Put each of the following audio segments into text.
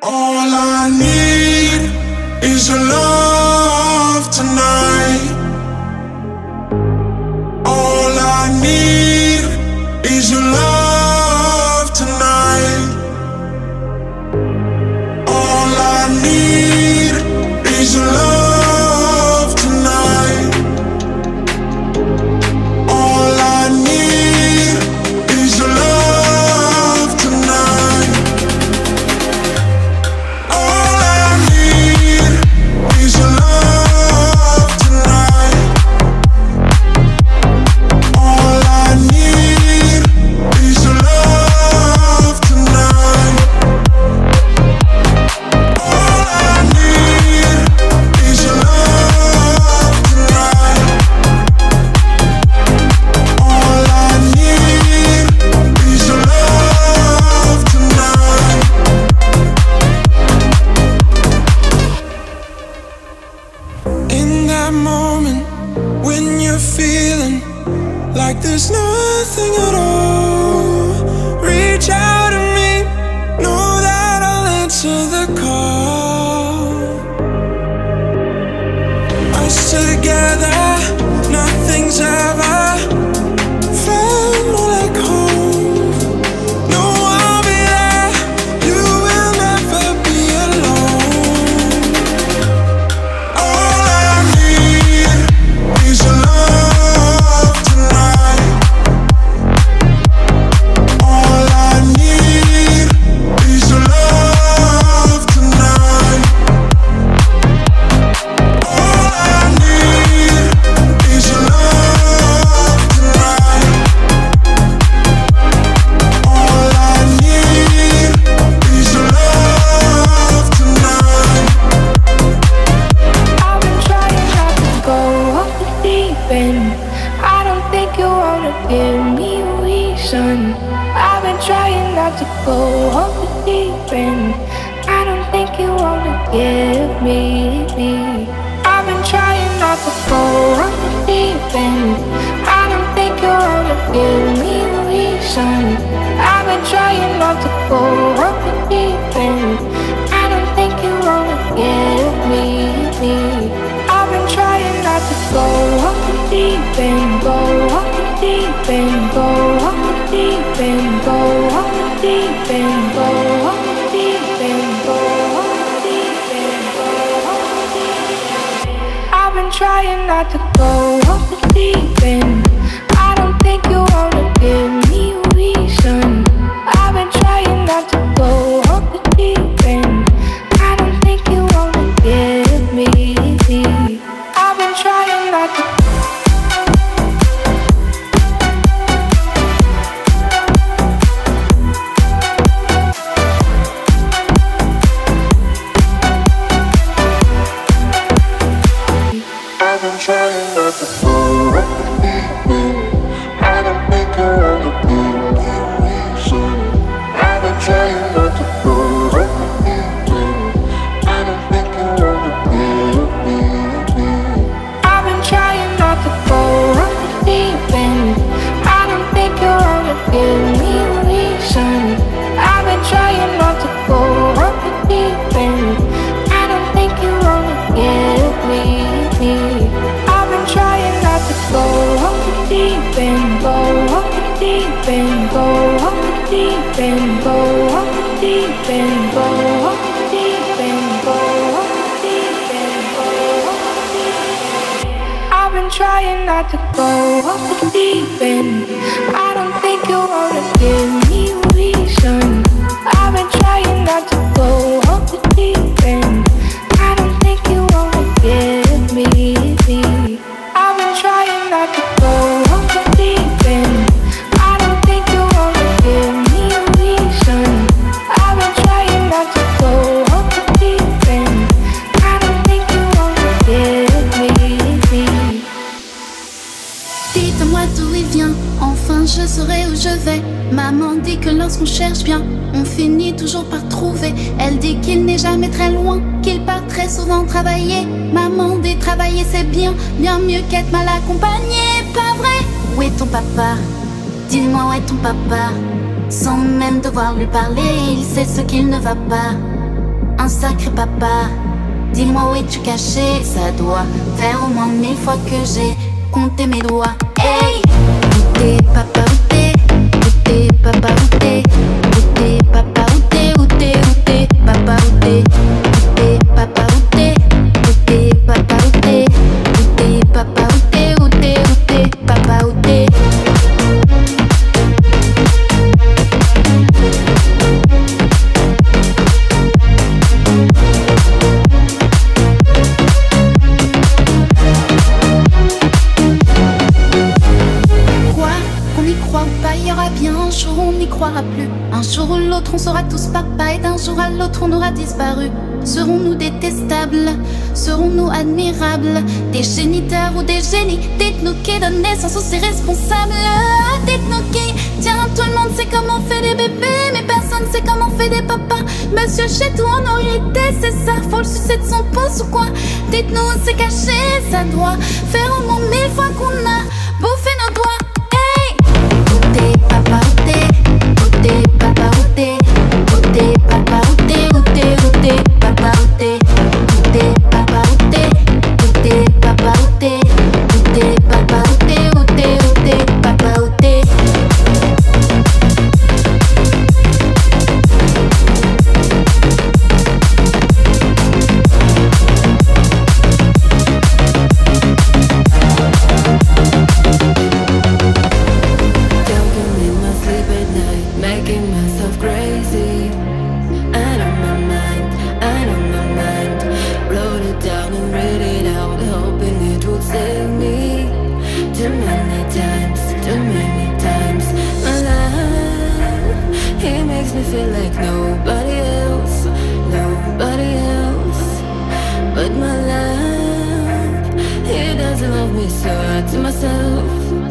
All I need is your love tonight. All I need is your love tonight. All I need is your love tonight. All I need is your love tonight. All I need is your love tonight. All I need is your love tonight. All I need is your love tonight. All I need is your love tonight. In that moment when you're feeling like there's nothing at all, reach out to me, know that I'll answer the call. Us together, nothing's ever felt more like home. No, I'll be there, you will never be alone. All I need is your love tonight. All I need is your love tonight. All I need is your love tonight. All I need is your love tonight. I've been trying not to go off the deep end. I don't think you wanna give me a reason. I've been trying not to go off the deep end. I don't think you wanna give me. I've been trying not to go off the deep end. I don't think you wanna give me a reason. I've been trying not to go off the deep end. I don't think you wanna give me. I've been trying not to go off the deep end, go off the deep end, go off the deep end, go off the deep end, go off the deep end, go off the deep end, go off the deep end. I've been trying not to go off the deep end. I don't think you wanna give me a reason. I've been trying not to go off the deep end. I don't think you wanna give me. I've been trying not to. I've been trying not to go off the deep end. I don't think I wanna give me a reason. I've been trying not to go off the deep end. I don't think I wanna give me. I've been trying not to go off the deep end. I don't think you wanna give me a reason. I've been trying not to go off the deep end. I don't think you wanna give me. I've been trying not to go off the deep end, go off the deep end, go off the deep end, go off the deep end, go off the deep end, go off the deep end, go off the deep end. I've been trying not to go off the deep end. I don't think you wanna give me a reason. I've been trying not to go off the deep end. I don't think you wanna give me. I've been trying not to go off the deep end. I don't think you wanna give me a reason. I've been trying not to go off the deep end. I don't think you wanna give me. Dites-moi d'où il vient, enfin je saurai où je vais. Maman dit que lorsqu'on cherche bien, on finit toujours par trouver. Elle dit qu'il n'est jamais très loin, qu'il part très souvent travailler. Maman dit travailler c'est bien, bien mieux qu'être mal accompagné. Pas vrai? Où est ton papa? Dis-moi où est ton papa? Sans même devoir lui parler, il sait ce qu'il ne va pas. un sacré papa. Dis-moi où es-tu caché? Ça doit faire au moins 1000 fois que j'ai compté mes doigts. Hey! Où t'es papa, où t'es? Où t'es papa, où t'es? Où t'es papa, où t'es? Où t'es, où t'es papa, où t'es? Où t'es papa, où t'es? Où t'es papa, où t'es? Où t'es papa, où t'es? Où t'es, où t'es papa, où t'es? Bien, un jour on n'y croira plus. Un jour ou l'autre on sera tous papa. Et d'un jour à l'autre on aura disparu. Serons-nous détestables? Serons-nous admirables? Des géniteurs ou des génies? Dites-nous qui donne naissance aux irresponsables. Dites-nous qui? Tiens, tout le monde sait comment on fait des bébés, mais personne sait comment on fait des papas. Monsieur Chétou en aurait idée, c'est ça. Faut le sucer de son pouce ou quoi? Dites-nous où c'est caché, ça doit faire au moins 1000 fois qu'on a bouffé nos doigts. Papa, où t'es? Où t'es papa, où t'es? Où t'es papa, où t'es? Où t'es, où t'es papa, où t'es? Où t'es papa, où t'es? Où t'es papa, où t'es? Où t'es papa, où t'es? Où t'es, où t'es papa, où t'es? Feel like nobody else, but my love, he doesn't love me, so I to myself,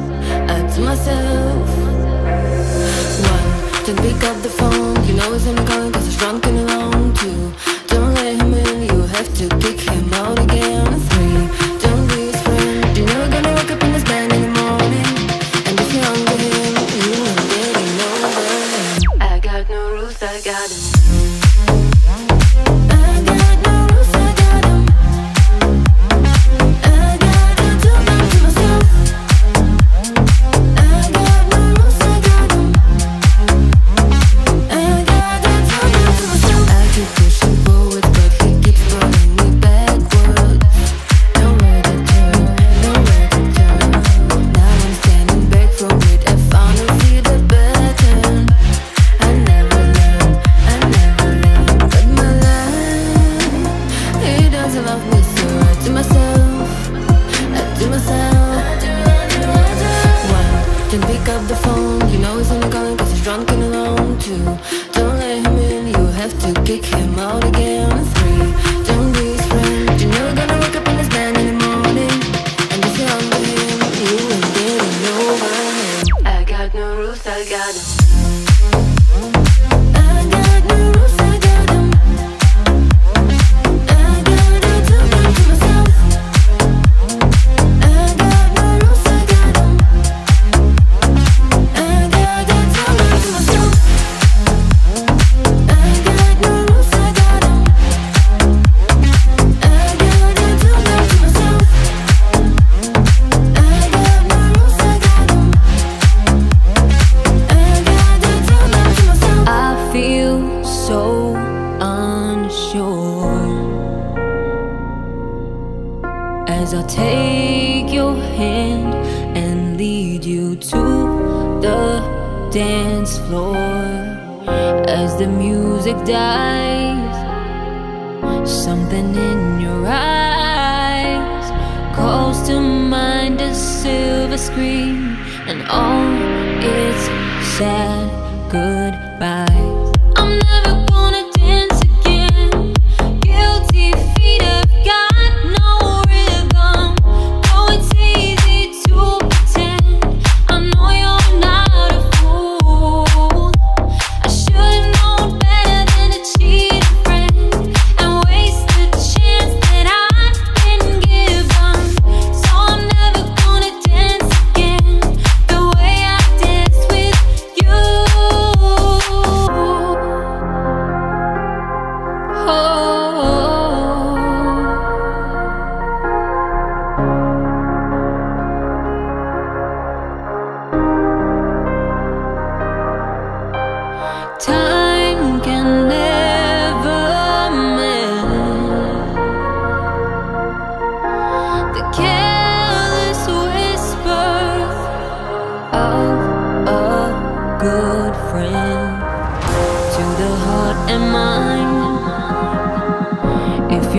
One, don't pick up the phone, you know he's only calling cause he's drunk and alone. Two, don't let him in, you have to kick him out again. Three, don't be his friend, you're never gonna wake up in his bed in the morning. And if you're under him, you ain't getting nowhere. I got no rules, I got them. As I take your hand and lead you to the dance floor. As the music dies, something in your eyes calls to mind a silver screen and all its sad goodbyes. I'm never gonna dance again. Guilty feet have got no rhythm. Oh, it's easy to pretend. I know you're not a fool. I should've known better than to cheat a friend and waste the chance that I've been given. So I'm never gonna dance again the way I danced with you.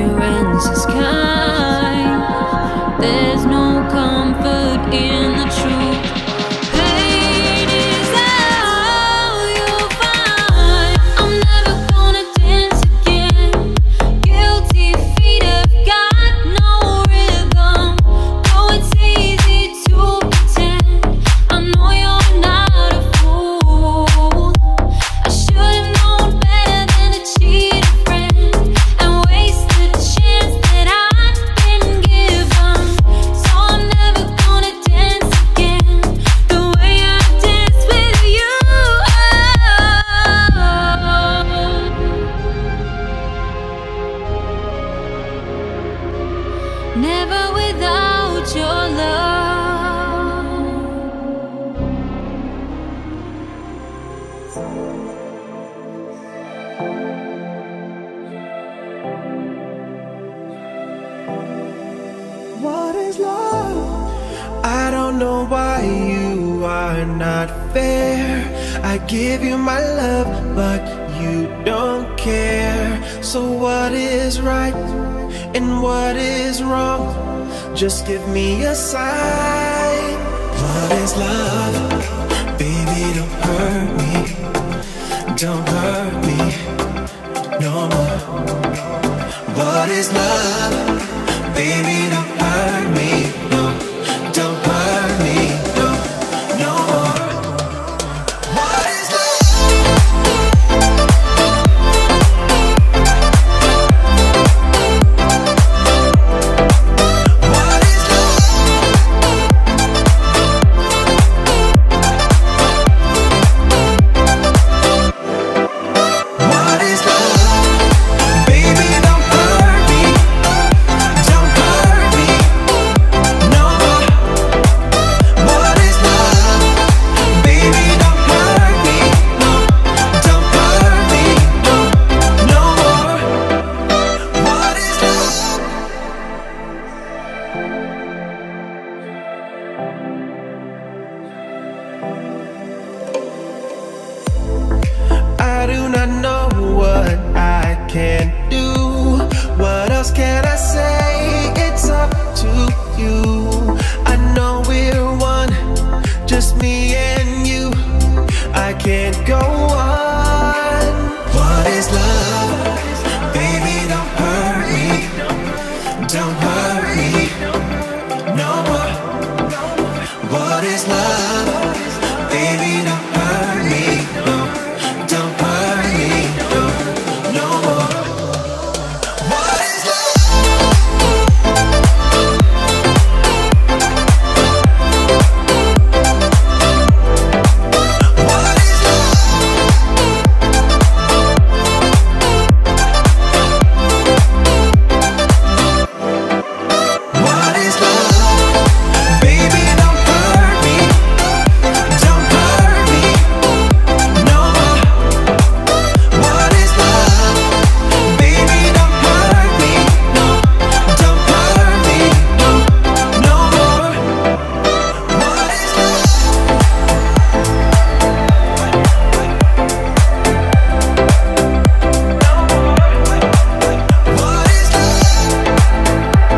endurance is kind. There's no comfort in the truth. Pain is all you'll find. I'm never gonna dance again. Guilty feet have got no rhythm. Though it's easy to pretend, I know you're not a fool. I should've known better than to cheat a friend and waste the chance that I'd been given. So I'm never gonna dance again the way I dance with you. Never without your love. What is love? I don't know why you are not fair. I give you my love, but you don't care. So what is right and what is wrong? Just give me a sign. What is love? Baby, don't hurt me. Don't hurt me no more. What is love? Baby, don't hurt me. No, don't hurt me. No, no more. What is love? What is love? What is love? Baby, don't hurt me. Don't hurt me no more. What is love? Baby, don't hurt me. No, don't hurt me. No, no more. What is love? I do not know what I can do. What else can I say? It's up to you. I know we're one, just me and you. I can't go on. What is love? Baby, don't hurt me. Don't hurt me no more. What is love? Baby, don't hurt me. No, don't hurt me. No, no more. What is love? What is love? What is love? Baby, don't hurt me. Don't hurt me no more. What is love? Baby, don't hurt me. No, don't hurt me. No, no more. What is love? What is love?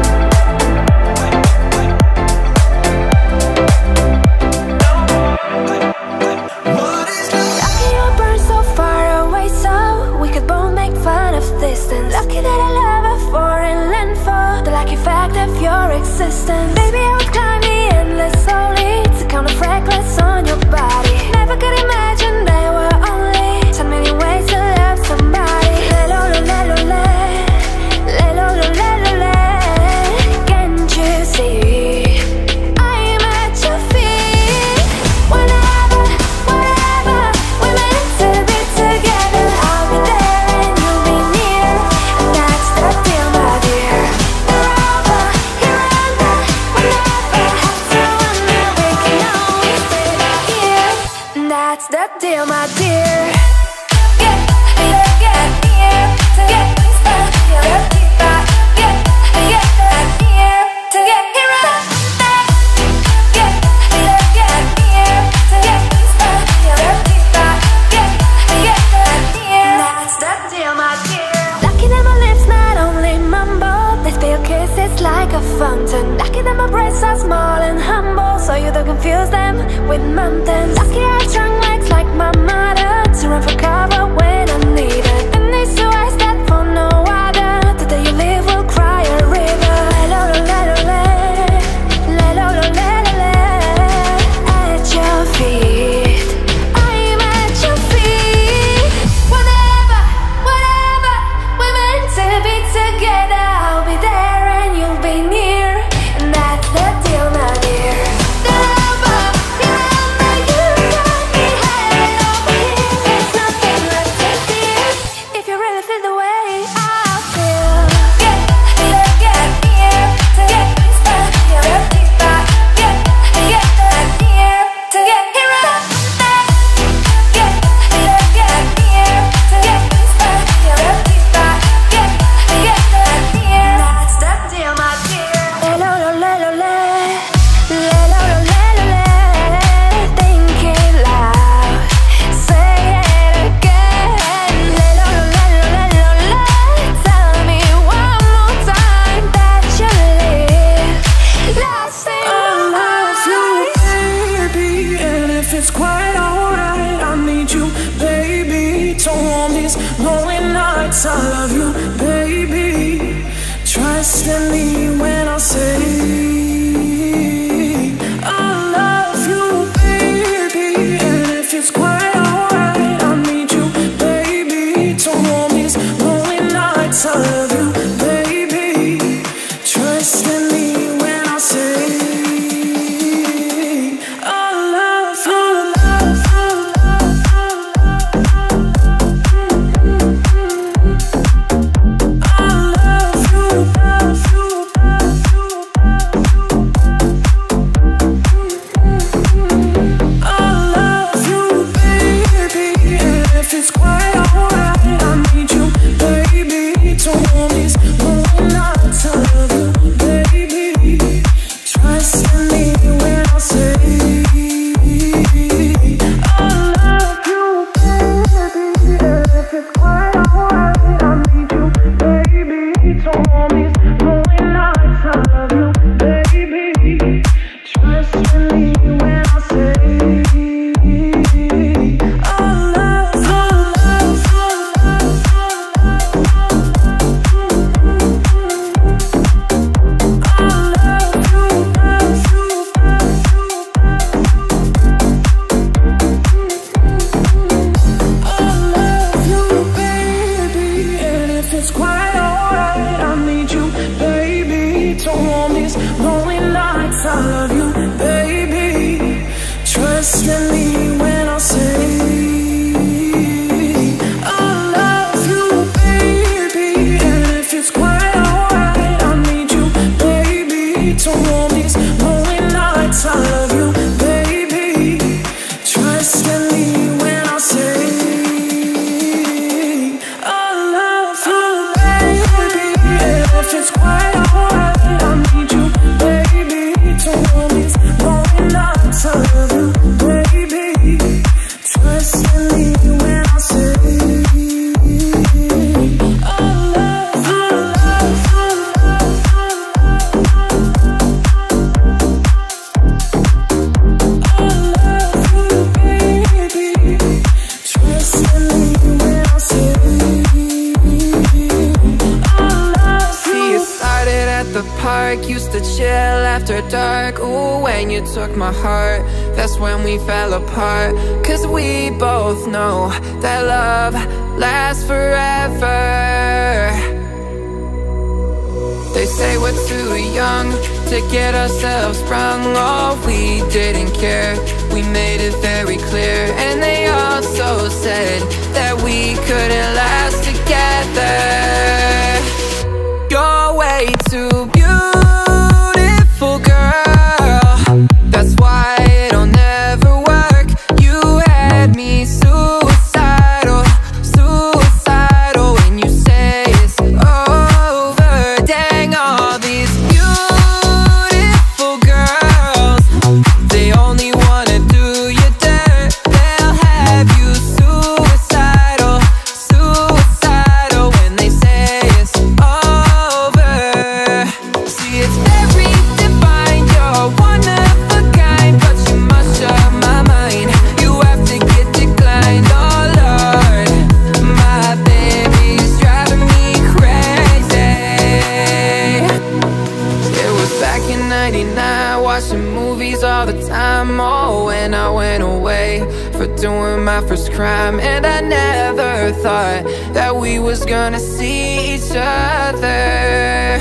What is love? Lucky you burn so far away, so we could both make fun of distance. Lucky that I love a foreign land for the lucky fact of your existence. Baby, I would climb the endless slowly to count the freckles on your body. Never could imagine there were only so many ways to love somebody. Le-lo-lo-le-lo-le, le-lo-lo-le-lo-le. Can't you see I am at your feet? Whenever, wherever we're meant to be together, I'll be there and you'll be near, and that's the deal, my dear. You're over, you're under, we'll never have to wonder. We can always stay here, and that's the it's like a fountain. Lucky that my breasts are small and humble, so you don't confuse them with mountains. Lucky I have strong legs like my mother, to run for cover when I need it. And these two eyes that for no other, the day you leave will cry a river. At your feet, I'm at your feet. Whatever, we're meant to be together. I'll be there and you'll be near, and that's the deal, my dear. The lover, remember you got me head over heels. There's nothing left to fear if you really feel the way I feel. Get here to get this back, get deeper. Get here to get here up there. Get here to get this back, get deeper. Get here, that's the deal, my dear. Think it loud, say it again. Tell me one more time that you live lost in I my love you, eyes. baby, and if it's quite alright, I need you, baby, to warm these lonely nights. I love you, baby. Trust in me when I say I love you, baby, and if it's quite alright, I need you, baby, to warm these lonely nights. I love you, baby. Trust in me when I say I love you. Took my heart, that's when we fell apart. Cause we both know that love lasts forever. They say we're too young to get ourselves sprung. Oh, we didn't care, we made it very clear. And they also said that we couldn't last together. You're way too beautiful, girl. That's why it'll never work. You had me suicidal, suicidal. When you say it's over, dang, all these beautiful girls, they only wanna do you dirt. They'll have you suicidal, suicidal. When they say watching movies all the time. Oh, when I went away for doing my first crime. And I never thought that we was gonna see each other.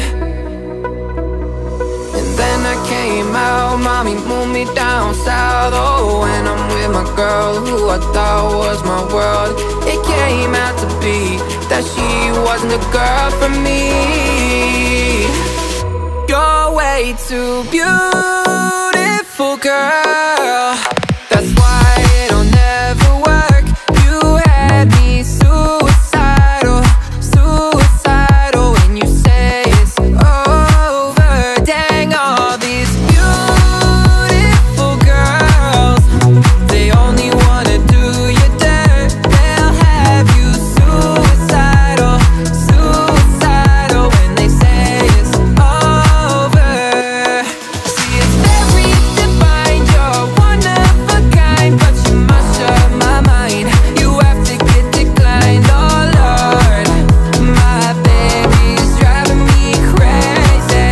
And then I came out, mommy moved me down south. Oh, and I'm with my girl who I thought was my world. It came out to be that she wasn't the girl for me. You're way too beautiful, girl. That's why it'll never work. You had me suicidal, suicidal. When you say it's over, dang, all these beautiful girls, they only wanna do you dirt. They'll have you suicidal, suicidal. When they say it's over. See, it's very divine. You're one of a kind, but you must shut my mind. You have to get declined. Oh Lord, my baby's driving me crazy.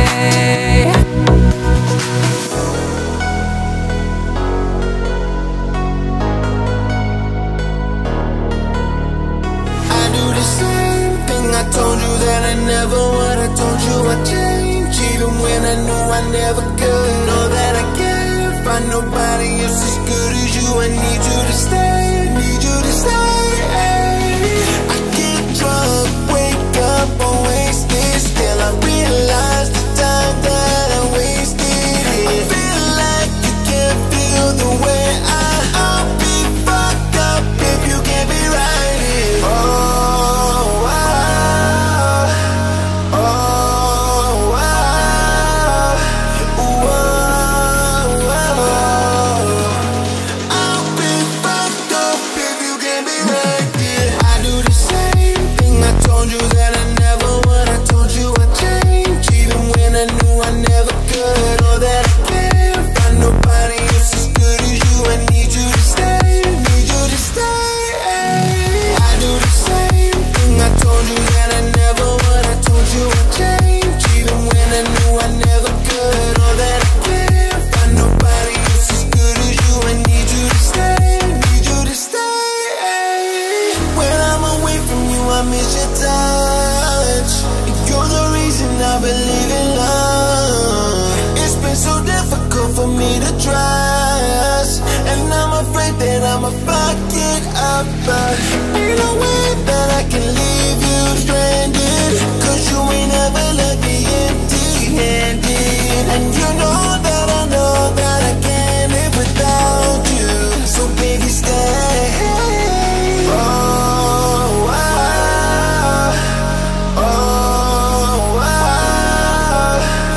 I do the same thing. I told you that I never would. I told you I'd change, even when I knew I never could. Know that I can't find nobody else as good as you. I need you to stay, need you to stay. I get drunk, wake up on wasted. Still I realize the time that I wasted. I feel like you can't feel the way I'll be fucked up if you can't be right here. Oh, wow. Oh, wow. Whoa. I'll be fucked up if you can't be right here. I do the same thing. I told you that I never would. I told you I'd change, even when I knew I never could. Know that I can't find nobody else as good as you. I need you to stay, need you to stay. I do the same thing. I told you that I never would. I told you I'd change, even when I knew I never could. Know that I can't find nobody else as good as you. I need you to stay, need you to stay. When I'm away from you, I miss your touch. You're the reason I believe in love. It's been so difficult for me to trust, and I'm afraid that I'ma fuck it up. But ain't no way that I can leave you stranded, 'cause you ain't never let me empty-handed. And you know that I can't live without you. So baby, stay. Oh, wow. Oh, wow.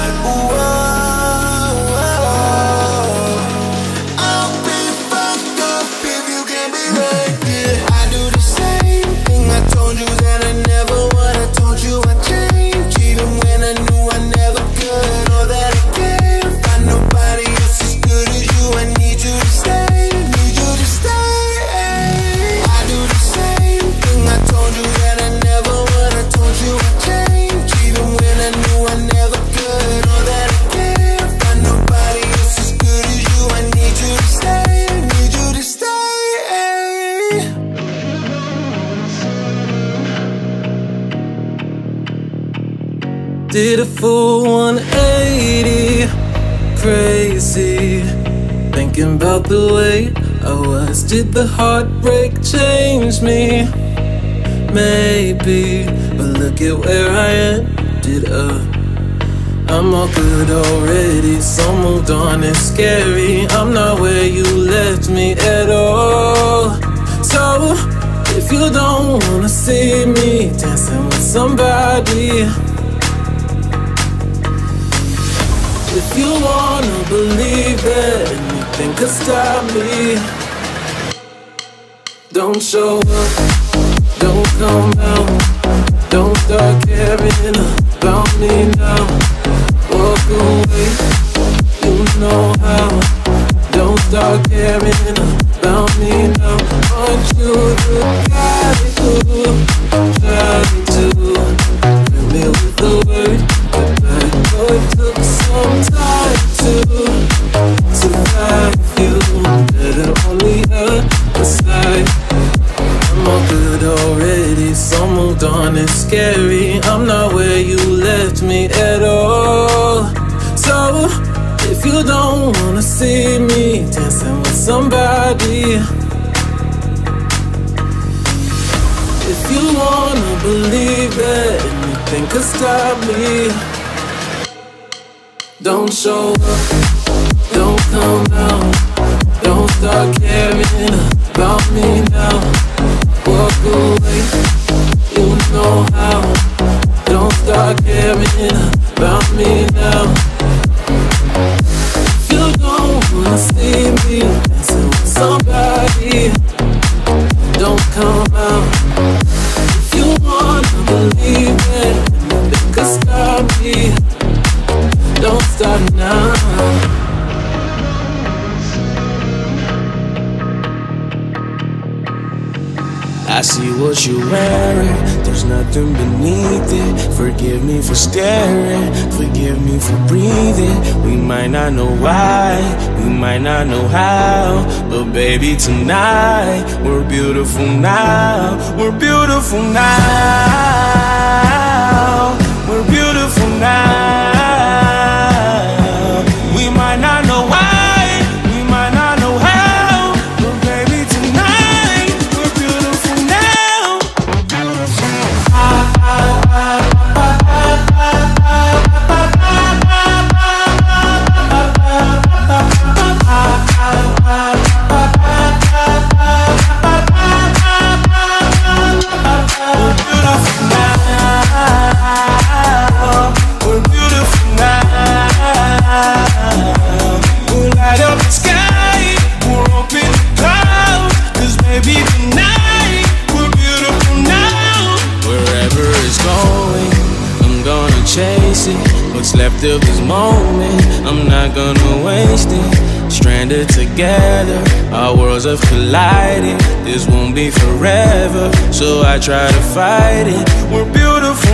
Whoa. I'll be fucked up if you can't be right here. I do the same thing. I told you that I never would. I told you I'd change, even when I knew I never could. Know that I can't find nobody else as good as you. I need you to stay, need you to stay. I do the same thing. I told you that I never would. I told you I'd change, even when I knew I never could. Know that I can't find nobody else as good as you. I need you to stay, need you to stay. Did a full 180, crazy, thinking about the way I was. Did the heartbreak change me? Maybe, but look at where I ended up. I'm all good already, so moved on, it's scary. I'm not where you left me at all. So, if you don't wanna see me dancing with somebody, if you wanna believe that anything could stop me, don't show up, don't come out, don't start caring about me now. Walk away, you know how. Don't start caring about me now. Aren't you the guy who tried to fill me with the word goodbye? Oh, it took some time to sorry, I'm not where you left me at all. So, if you don't wanna see me dancing with somebody, if you wanna believe that anything could stop me, don't show up, don't come out, don't start caring about me now. Walk away, you know how. Don't start caring about me now. If you don't wanna see me dancing with somebody, don't come out. If you wanna believe it, anything could stop me, don't start now. I see what you're wearing, there's nothing beneath it. Forgive me for staring, forgive me for breathing. We might not know why, we might not know how, but baby tonight, we're beautiful now. We're beautiful now. We're beautiful now. We might not know why, we might not know how, but baby tonight, we're beautiful now. We're beautiful now. We'll light up the sky, we'll open the clouds, 'cause baby tonight, we're beautiful now. Wherever it's going, I'm gonna chase it. What's left of this moment, I'm not gonna waste it. Stranded together, our worlds have collided. This won't be forever, so I try to fight it. We're beautiful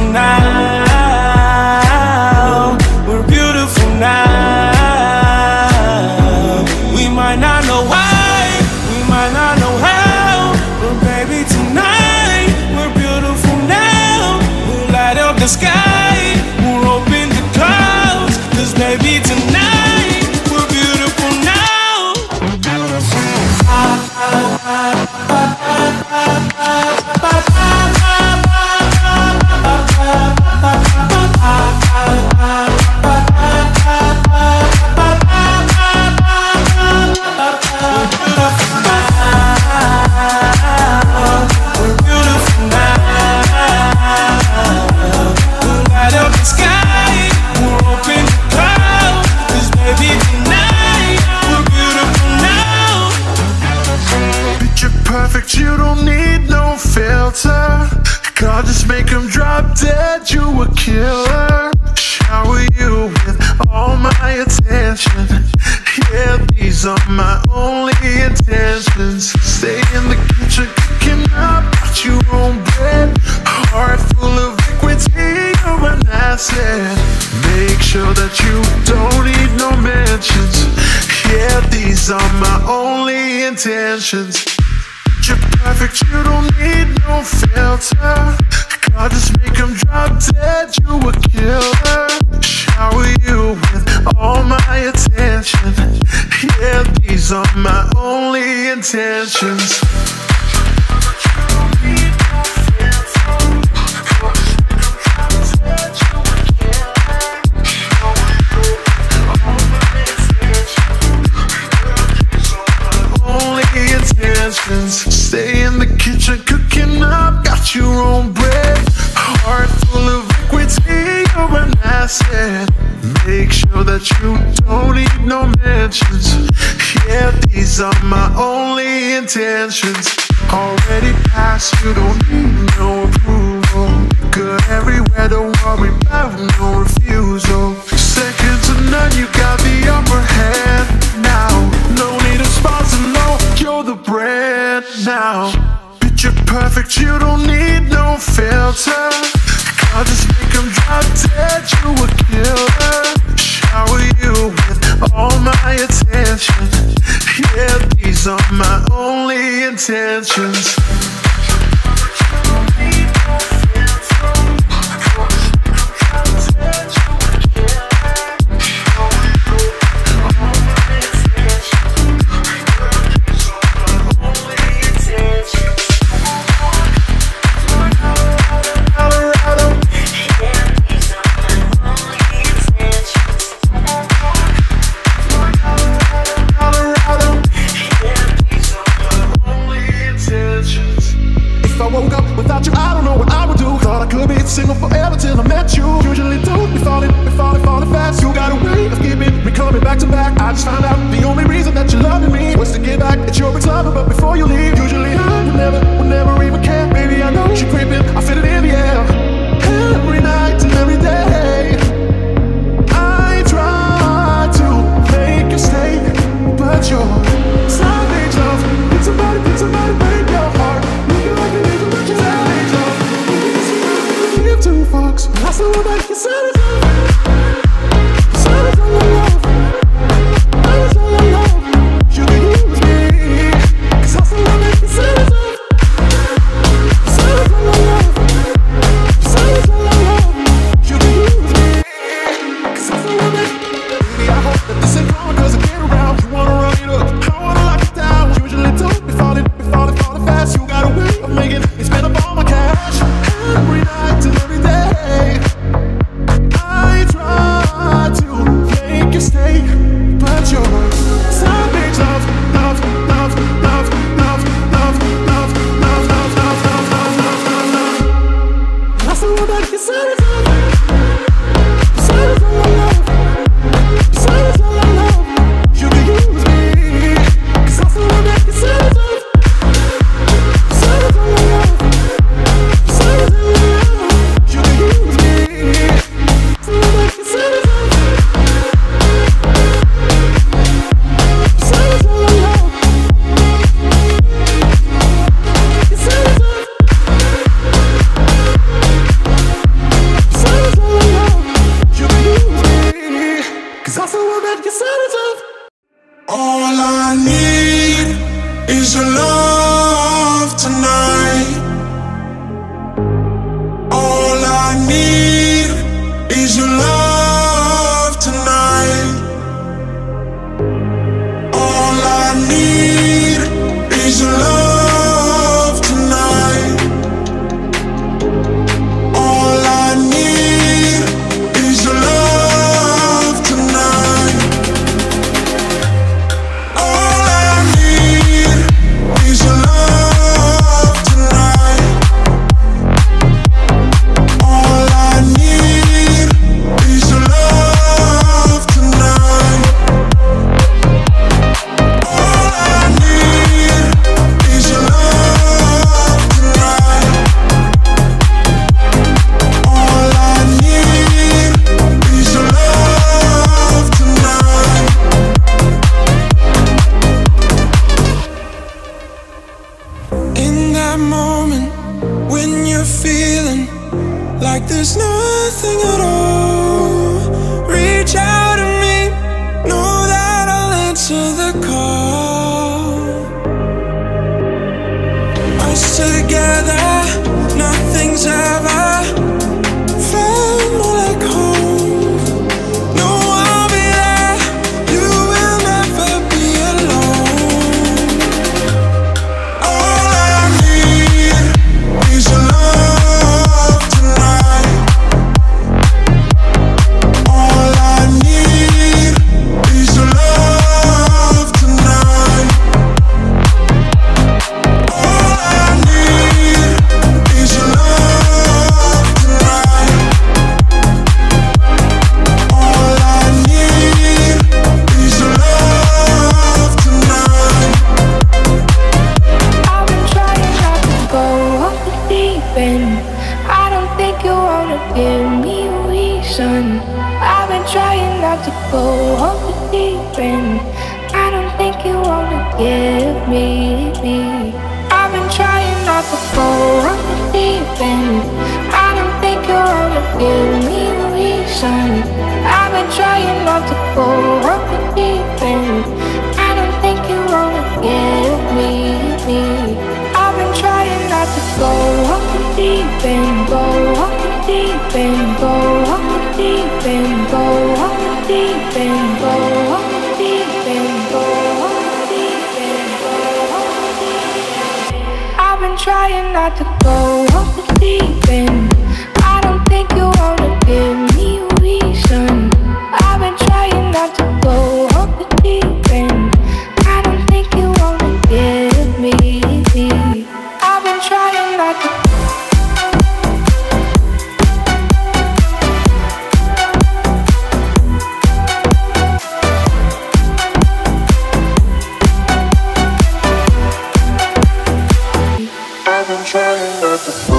now. We're beautiful now. We might not know why, we might not know how, but baby tonight, we're beautiful now. We'll light up the sky, we'll open the clouds, 'cause baby tonight, we're beautiful now. You don't need no filter. God, just make him drop dead, you a killer. Shower you with all my attention. Yeah, these are my only intentions. Stay in the kitchen cooking up, got your own bread. Heart full of liquidity, you're an asset. Make sure that you don't need no mentions. Yeah, these are my only intentions. You're perfect, you don't need no filter. God, just make him drop dead, you a killer. Shower you with all my attention. Yeah, these are my only intentions. Stay in the kitchen cooking up, got your own bread. Heart full of liquidity, you're an asset. Make sure that you don't need no mentions. Yeah, these are my only intentions. Already passed, you don't need no approval. Good everywhere, don't worry about no refusal. Second to none, you got the upper hand now. No need a sponsor, no, you're the brand now. Picture perfect, you don't need no filter. God, just make him drop dead, you a killer. Shower you with all my attention. Yeah, these are my only intentions. You don't need no filter. drugs. I still wanna make you satisfied. Satisfied love. Satisfied love. You can use me, 'cause I still wanna make you satisfied. Satisfied love. Satisfied love. You can use me, 'cause I still wanna make. Baby, I hope that this ain't wrong, 'cause I get around. You wanna run it up, I wanna lock it down. Usually don't be falling fast. You got a way of making me spend up all my cash every night and every day. I try to make you stay, but you're savage love, love, love, love, love, love, love, love, love, love, love, love, love, love, love. I still wanna make you satisfied. Satisfied love. Satisfied love. You can use me, 'cause I still wanna make you satisfied. Satisfied love. Satisfied love. You can use me, still wanna make you satisfied. Satisfied love. You satisfied. Satisfied love. You can use me, 'cause I still wanna make you satisfied. All I need is your love tonight. All I need is your love tonight. All I need is your love tonight. All I need is your love tonight. All I need is your love tonight. All I need is your love tonight. All I need is your love tonight. All I need is your love tonight. In that moment when you're feeling like there's nothing at all, reach out to me, know that I'll answer the call. Us together, nothing's ever felt more like home. No, I'll be there, you will never be alone. All I need is your love tonight. All I need is your love tonight. All I need is your love tonight. All I need is your love tonight. I've been trying not to go off the deep end. I don't think you wanna give me a reason. I've been trying not to go off the deep end. I don't think you wanna give me. I've been trying not to go off the deep end. I don't think you wanna give me a reason. I've been trying not to go off the deep end. I don't think you wanna give me. I've been trying not to go off the deep end, go off the deep end, go off the deep end, go off the deep end, go off the deep end, go off the deep end, go off the deep end. I've been trying not to go off the deep end. I don't think you wanna give me a reason. I've been trying not to go off the deep end. I don't think you wanna give me. I've been trying not to. I've been trying not to fall.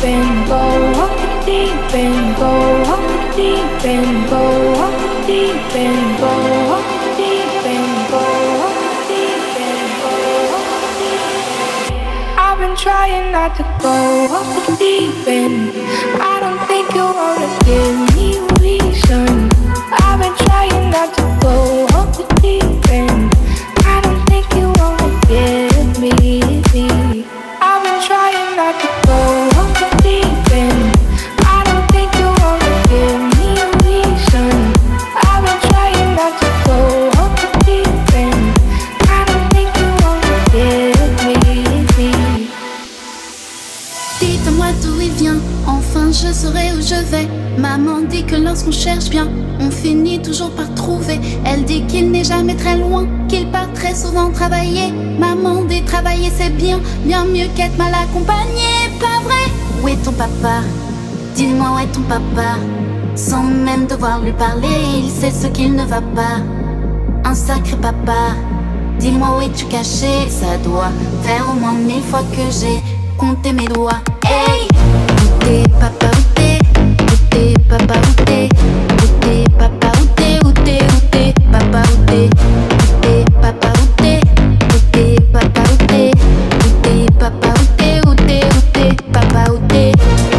end, go off the deep end, go off the deep end, go off the deep end, go off the deep end, go off the deep end, go off the deep end. I've been trying not to go off the deep end. I don't think you wanna give me a reason. I've been trying not to go off the deep end. I don't think you wanna give me. I've been trying not to go off the deep end. I don't think you wanna give me a reason. I've been trying not to go off the deep end. I don't think you wanna give me. Dites-moi d'où il vient, enfin je saurai où je vais. Maman dit que lorsqu'on cherche bien, on finit toujours par trouver. Elle dit qu'il n'est jamais très loin, qu'il part très souvent travailler. Maman dit travailler c'est bien, bien mieux qu'être mal accompagné. Pas vrai? Où est ton papa? Dis-moi où est ton papa? Sans même devoir lui parler, il sait ce qu'il ne va pas. Un sacré papa. Dis-moi où es-tu caché? Ça doit faire au moins 1000 fois que j'ai compté mes doigts. Hey! Où t'es papa, où t'es? Où t'es papa, où t'es? Où t'es papa, où t'es? Où t'es, où t'es papa, où t'es? Où t'es papa, où t'es? Où t'es papa, où t'es? Où t'es papa, où t'es? Où t'es, où t'es papa, où t'es?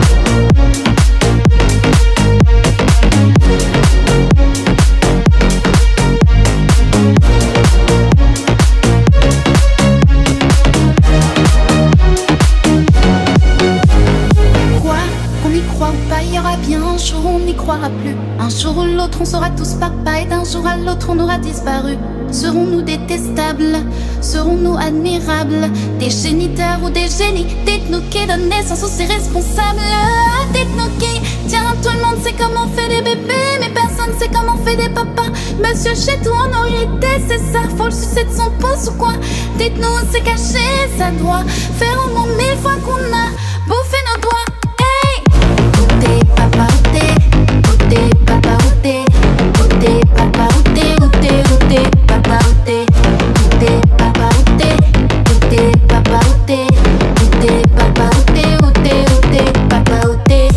Un jour on n'y croira plus. Un jour ou l'autre on sera tous papa. Et d'un jour à l'autre on aura disparu. Serons-nous détestables? Serons-nous admirables? Des géniteurs ou des génies? Dites-nous qui donne naissance aux irresponsables. Dites-nous qui? Tiens, tout le monde sait comment on fait des bébés, mais personne sait comment on fait des papas. Monsieur Chetou en aurait été, c'est ça. Faut le sucer de son pouce ou quoi? Dites-nous où c'est caché. Ça doit faire au moins 1000 fois qu'on a bouffé nos doigts. Où t'es papa, où t'es? Où t'es papa, où t'es? Où t'es papa, où t'es? Où t'es, où t'es papa, où t'es? Où t'es papa, où t'es? Où t'es papa, où t'es? Où t'es papa, où t'es? Où t'es, où t'es papa, où t'es?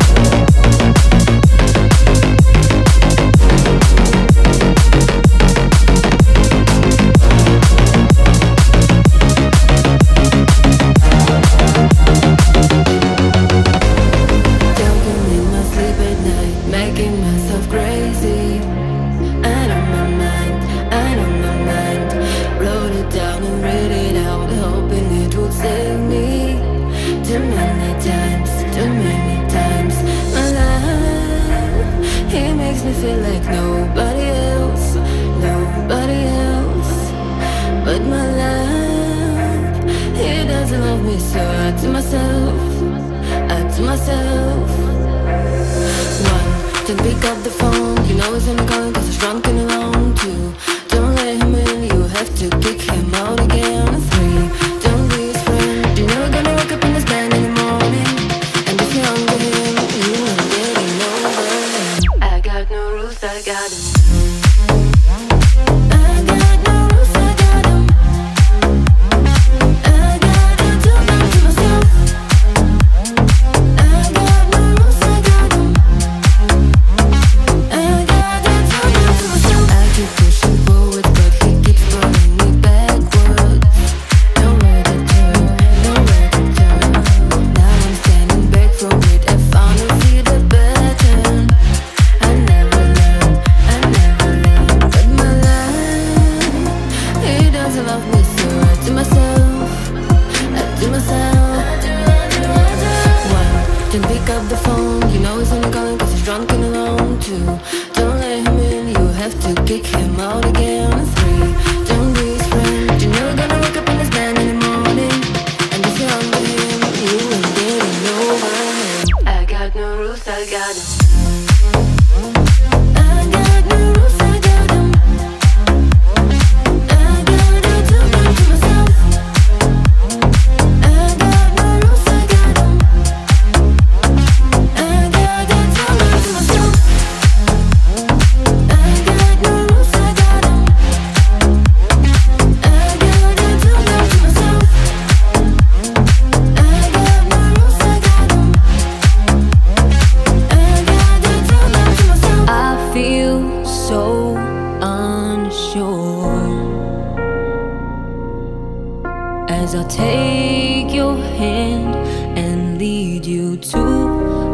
Feel like nobody else, but my love, he doesn't love me, so I to myself. One, don't pick up the phone, you know he's only calling cause he's drunk and alone. Two, don't let him in, you have to kick him out again. Three, don't be his friend, you're never gonna wake up in his bed in the morning. And if you're under him, you ain't getting nowhere. I got no rules, I got them.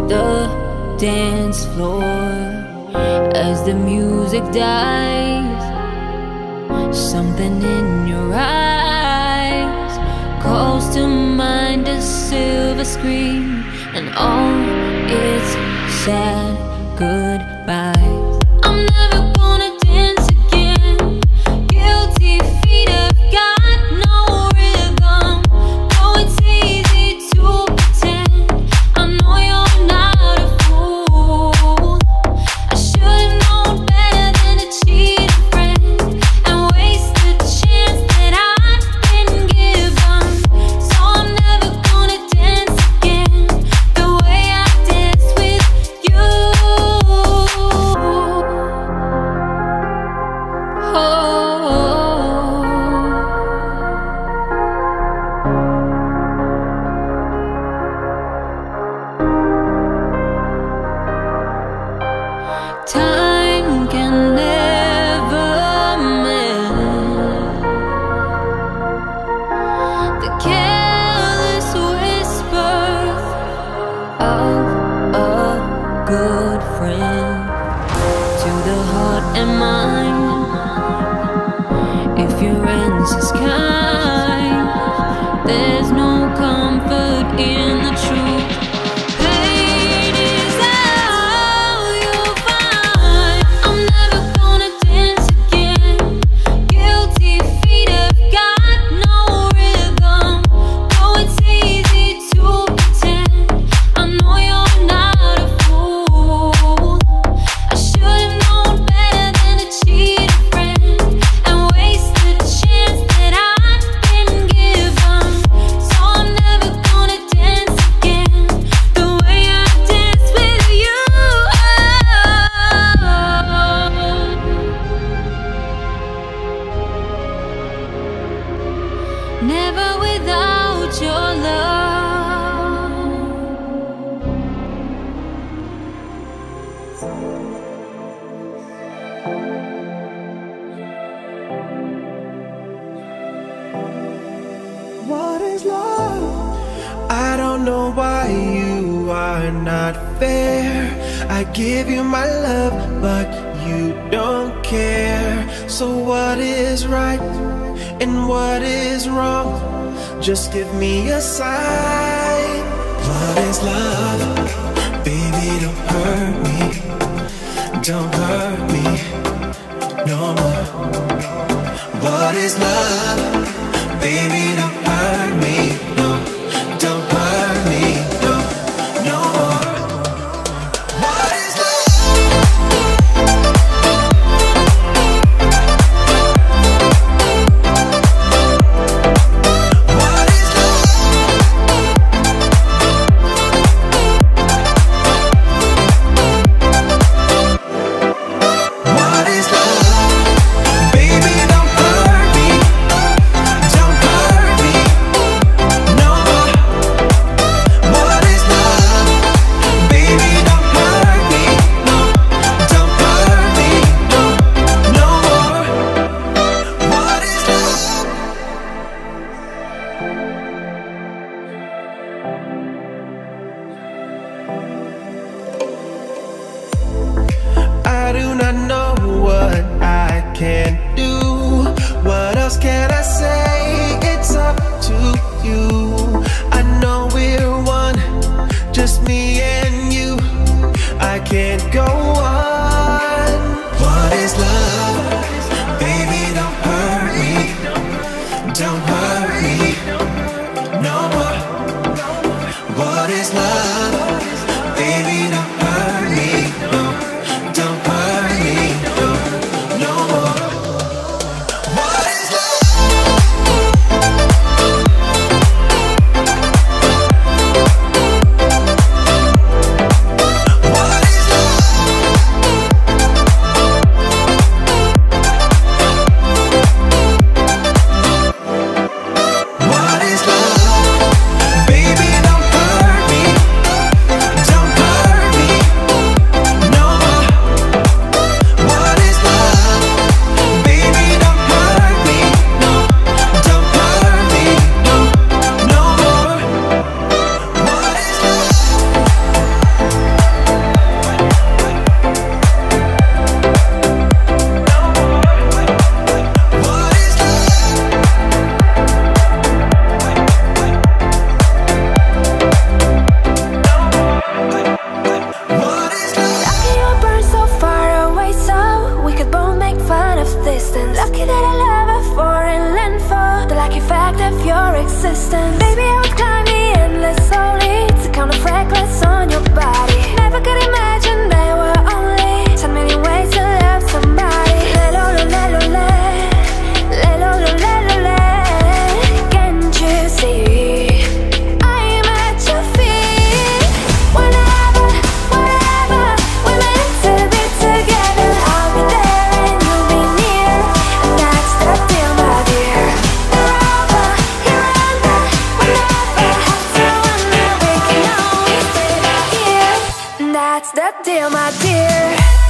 the dance floor. As the music dies, something in your eyes calls to mind a silver screen and all its sad goodbyes. I'm never gonna dance again. Guilty feet have got no rhythm. Though it's easy to pretend, I know you're not a fool. I should've known better than to cheat a friend and waste the chance that I've been given. So I'm never gonna dance again the way I danced with you. Time can never mend the careless whispers of a good friend to the heart and mind. If your answer's is kind, there's no comfort in the truth. Pain is all you'll find. I'm never gonna dance again. Guilty feet have got no rhythm. Though it's easy to pretend, I know you're not a fool. I should've known better than to cheat a friend and waste the chance that I've been given. So I'm never gonna dance again the way I danced with you. Never without your love. What is love? I don't know why you are not fair. I give you my love, but you don't care. So what is right and what is wrong? Just give me a sign. What is love? Baby, don't hurt me. Don't hurt me no more. What is love? Baby, don't hurt me. No, don't hurt me. No, no more. What is I do not know what I can do. What else can I say? It's up to you. I know we're one, just me and you. I can't go on. What is love? Baby, don't hurt me. Don't hurt me no more. What is love? Baby, don't hurt me. No, don't hurt me no, no more. What is love? What is love? Lucky that I love a foreign land for the lucky fact of your existence. Baby, I would climb the endless slowly to count the freckles on your body. Never could imagine there were only so many ways to love somebody. Le-lo-lo-le-lo-le, le-lo-lo-le-lo-le. Can't you see? I am at your feet. Whenever, wherever we're meant to be together, I'll be there and you'll be near. And that's the deal, my dear. You're over, you're under. We never have to wonder. We can always stay right here. And that's the deal, my dear.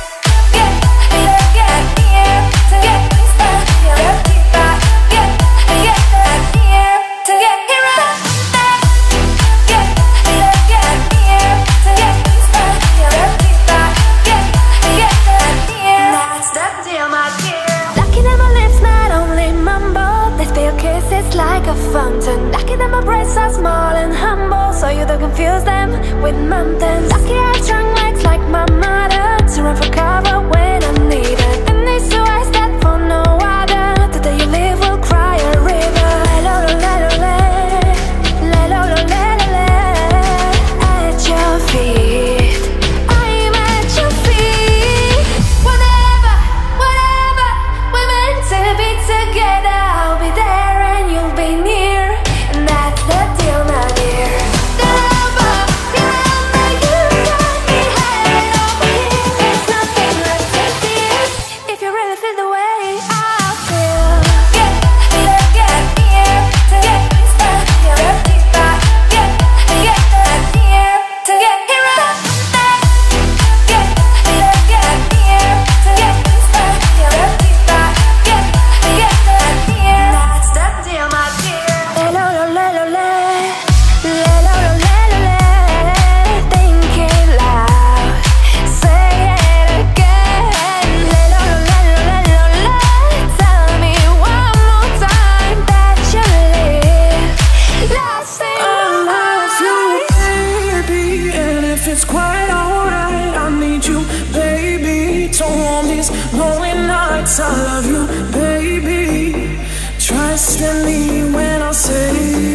Like a fountain. Lucky that my breasts are small and humble, so you don't confuse them with mountains. Lucky I have strong legs like my mother to run for cover when I need it. And these two eyes that for no other. The day you leave will cry a river. Le-lo-lo-le-lo-le, le-lo-lo-le-lo-le. At your feet, I'm at your feet. Whenever, wherever we're meant to be together, I'll be there. You'll be near, and that's the deal, my dear. Over, you're under, you got me head over here. There's nothing left to fear if you really feel the way I feel. Get here to get this back, get deeper. Get here to get here up there. Get here to get this back, get deeper. Get here, that's the deal, my dear. Le-lo-lo-le-lo-le, le-lo-lo-le-lo-le. Think it loud, say it again. Le-lo-lo-le-lo-le-lo-le. Tell me one more time that you live lost in my I love you, baby, and if it's quite alright, I need you, baby. Don't want these lonely nights. I love you, baby. Trust in me when I say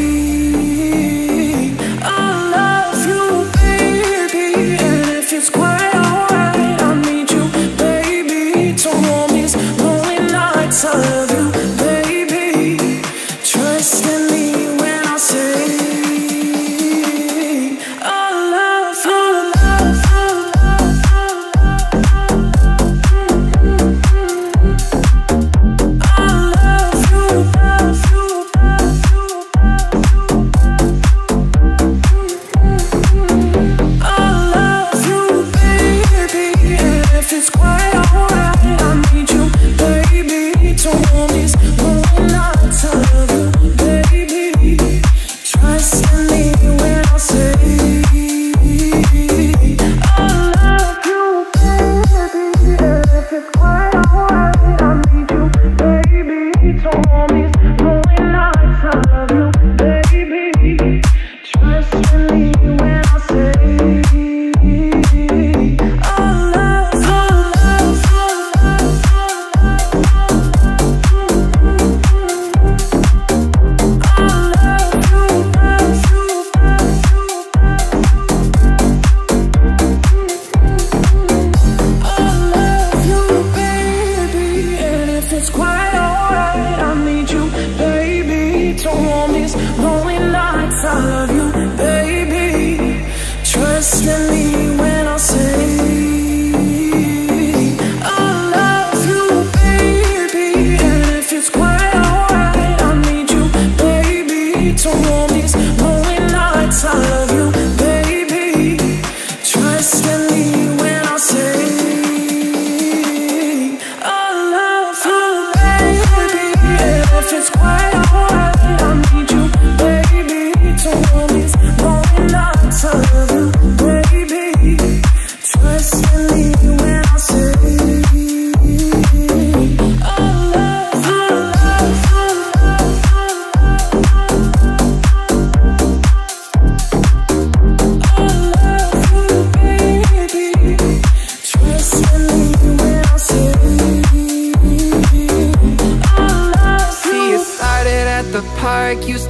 I love you, baby, and if it's quite alright, I need you, baby. Don't want these lonely nights. I love you, baby. Trust in me when I say I love you. I love you, baby.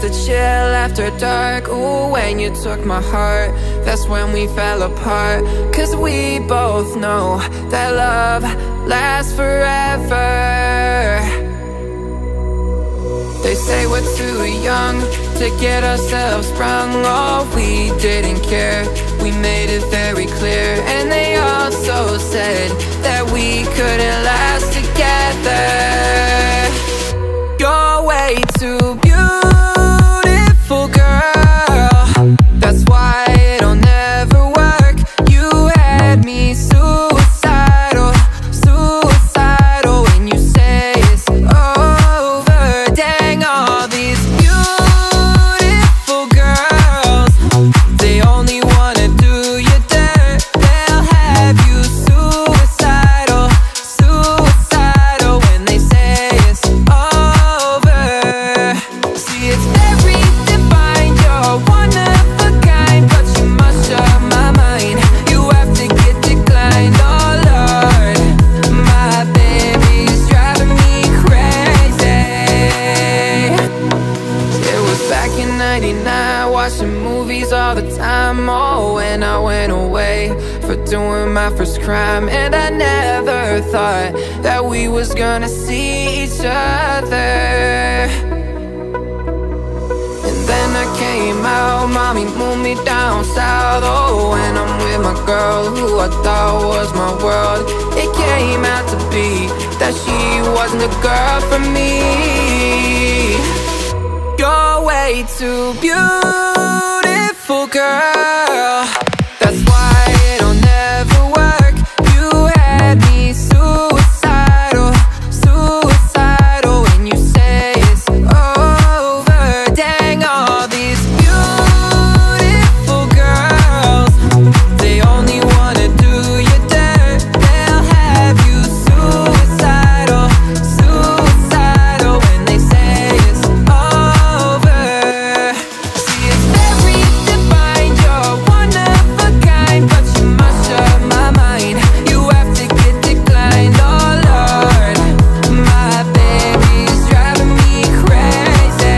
to chill after dark. Ooh, when you took my heart, that's when we fell apart. Cause we both know that love lasts forever. They say we're too young to get ourselves sprung. Oh, we didn't care, we made it very clear. And they also said that we couldn't last together. You're way too beautiful, girl. That's why it'll never work. You had me suicidal, suicidal. When you say it's over, dang, all these beautiful girls, they only wanna do you dirt. They'll have you suicidal, suicidal. When they say it's over, see, it's very defined. You're one of a kind, but you must shut my mind. You have to get declined. Oh Lord, my baby's driving me crazy. It was back in '99, watching movies all the time. Oh, when I went away for doing my first crime. And I never thought that we was gonna see each other. And then I came out, mommy moved me down south. Oh, and I'm with my girl who I thought was my world. It came out to be that she wasn't the girl for me. You're way too beautiful, girl. That's why it'll never work. You had me suicidal, suicidal. When you say it's over, dang, all these beautiful girls, they only wanna do you dirt. They'll have you suicidal, suicidal. When they say it's over, see, it's very defined. You're one of a kind, but you must shut my mind. You have to get declined. Oh Lord, my baby's driving me crazy.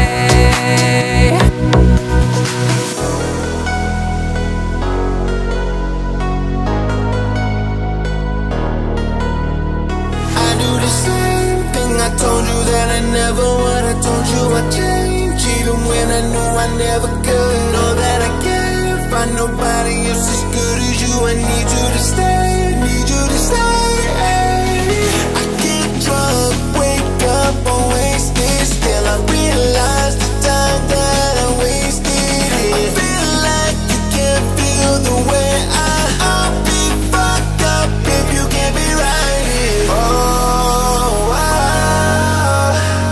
I do the same thing. I told you that I never would. I told you I'd change, even when I knew I never could. Know that I can't find nobody else as good as you. I need you to stay, need you to stay. I get drunk, wake up on wasted. Still I realize the time that I wasted. I feel like you can't feel the way I'll be fucked up if you can't be right here. Oh, wow.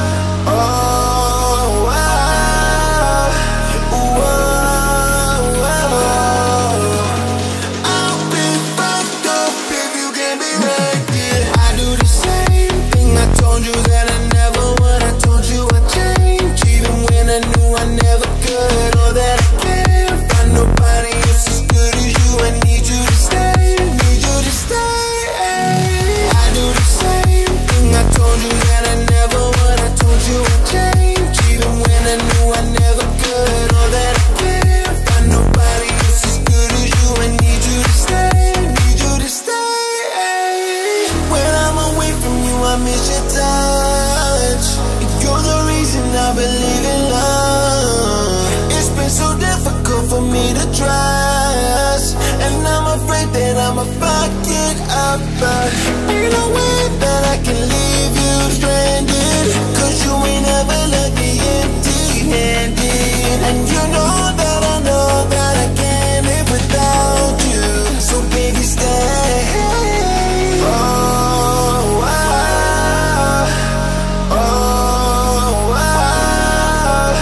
Oh, wow. Whoa, whoa. I'll be fucked up if you can't be right here. I do the same thing. I told you that I never would. I told you I'd change, even when I knew I never could. Know that I can't find nobody else as good as you. I need you to stay, need you to stay. I do the same thing. I told you that I never would. I told you I'd change, even when I knew I never could. Know that I can't find nobody else as good as you. I need you to stay, need you to stay. When I'm away from you, I miss your touch. You're the reason I believe in love. It's been so difficult for me to trust, and I'm afraid that I'ma fuck it up. But ain't no way that I can leave you stranded, cause you ain't ever let me empty-handed. And you know that I can't live without you. So baby, stay. Oh, wow. Oh, wow.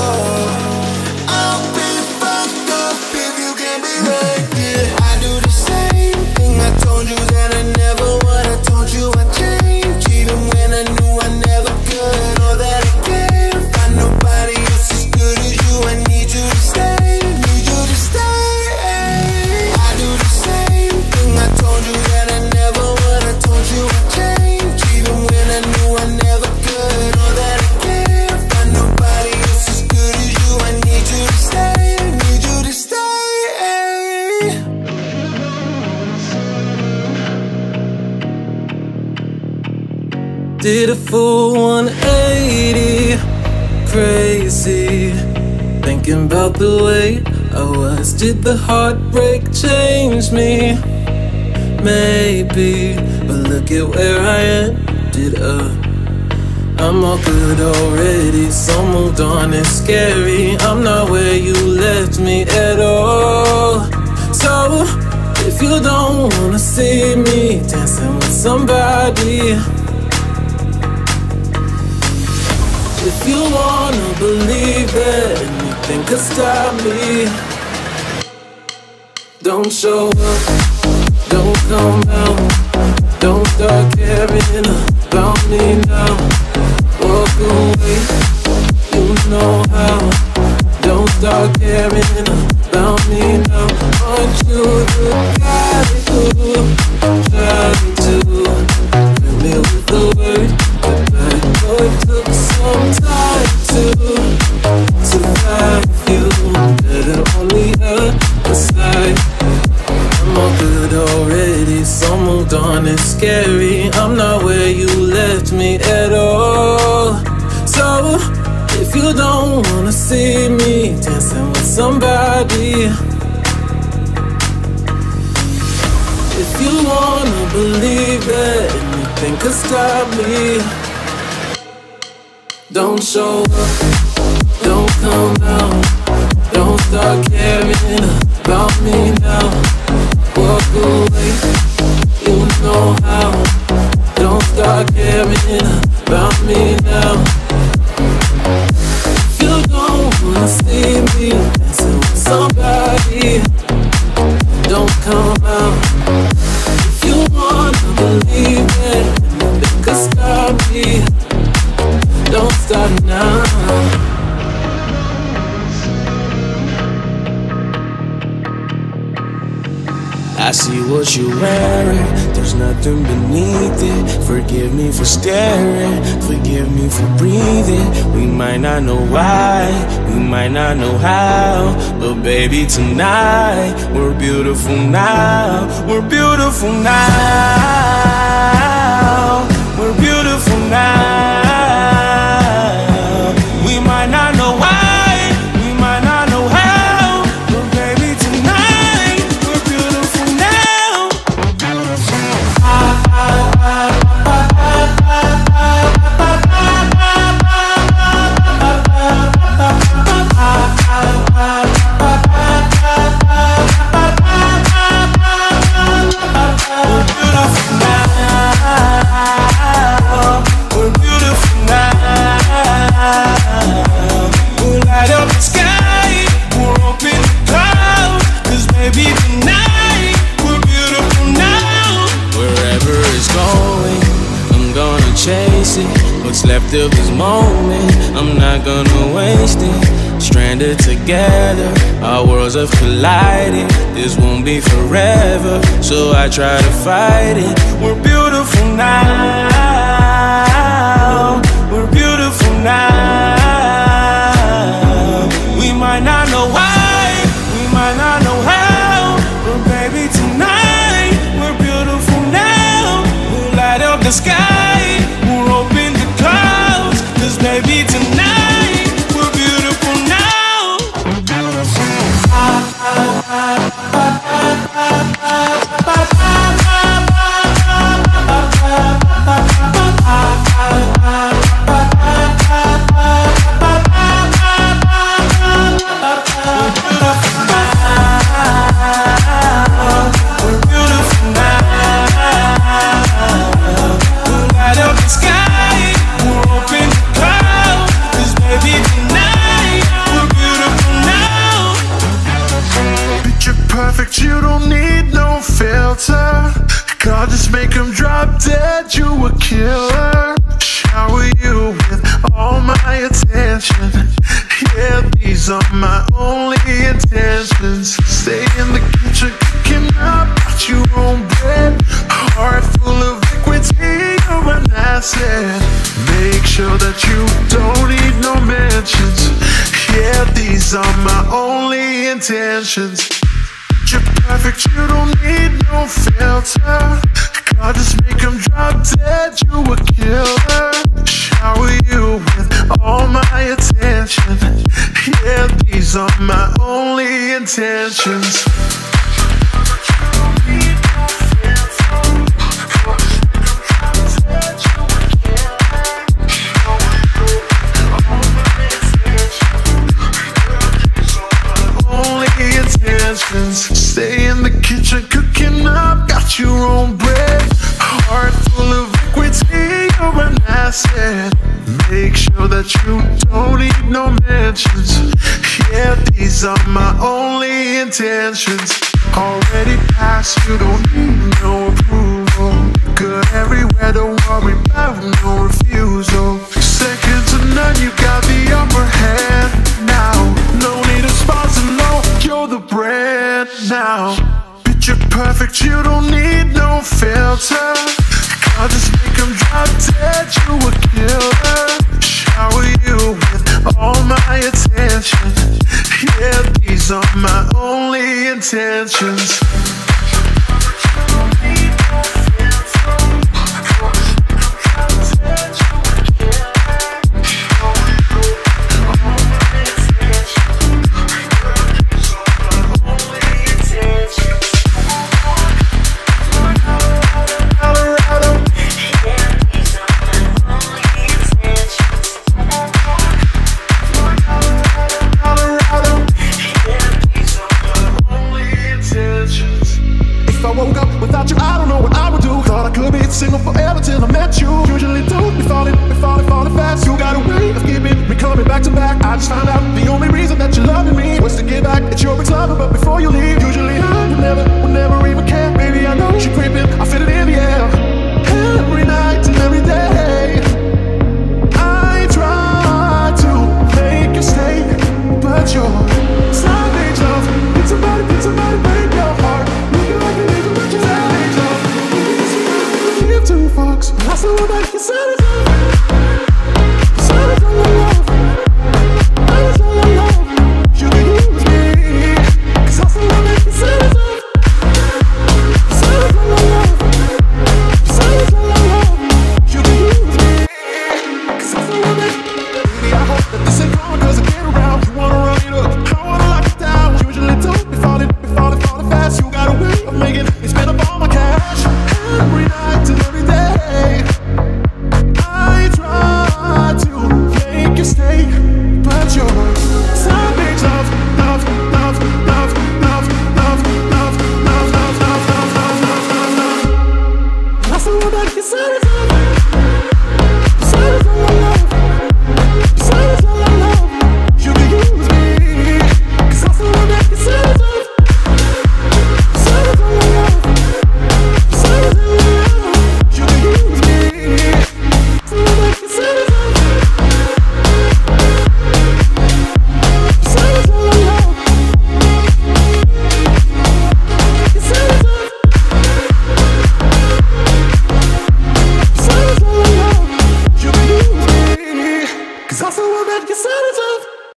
Whoa. I'll be fucked up if you can't be right here. I do the same. Did a full 180, crazy, thinking about the way I was. Did the heartbreak change me? Maybe, but look at where I ended up. I'm all good already, so moved on, it's scary. I'm not where you left me at all. So, if you don't wanna see me dancing with somebody, if you wanna believe that anything could stop me, don't show up, don't come out, don't start caring about me now. Walk away, you know how. Don't start caring about me now. Aren't you the guy who tried to fill me with the word goodbye? Oh, it took some time to survive you. Better on the other side. I'm all good already, so moved on, it's scary. I'm not where you left me at all. So, if you don't wanna see me dancing with somebody, if you wanna believe that anything could stop me, don't show up, don't come out, don't start caring about me now. Walk away, you know how. Don't start caring about me now. If you don't wanna see me dancing with somebody, don't come out. If you wanna believe that anything could stop me, don't start now. I see what you're wearing, there's nothing beneath it. Forgive me for staring, forgive me for breathing. We might not know why, we might not know how, but baby tonight, we're beautiful now. We're beautiful now. We're beautiful now. We might not know why, we might not know how, but baby tonight, we're beautiful now. What's left of this moment, I'm not gonna waste it. Stranded together, our worlds have collided. This won't be forever, so I try to fight it. We're beautiful now. We're beautiful now. We might not know why, we might not know how, but baby tonight, we're beautiful now. We'll light up the sky, we'll open the clouds, 'cause baby tonight, we're beautiful now. We're beautiful. You don't need no filter. God, just make him drop dead. You a killer. Shower you with all my attention. Yeah, these are my only intentions. Stay in the kitchen, cooking up your own bread. Heart full of equity, you're an asset. Make sure that you don't need no mentions. Yeah, these are my only intentions. Picture perfect, you don't need no filter. God, just make them drop dead, you a killer. Shower you with all my attention. Yeah, these are my only intentions. Stay in the kitchen cooking up, got your own bread. Heart full of equity, you're an asset. Make sure that you don't need no mentions. Yeah, these are my only intentions. Already passed, you don't need no approval. Good everywhere, don't worry about no refusal. Second to none, you got the upper hand now. No need a sponsor, no, you're the brand now. Picture perfect, you don't need no filter. I'll just make them drop dead, you a killer. Shower you with all my attention. Yeah, these are my only intentions. Single forever till I met you. Usually do be falling fast. You got a way of keeping me coming back to back. I just found out the only reason that you're loving me was to get back at your ex-lover. But before you leave,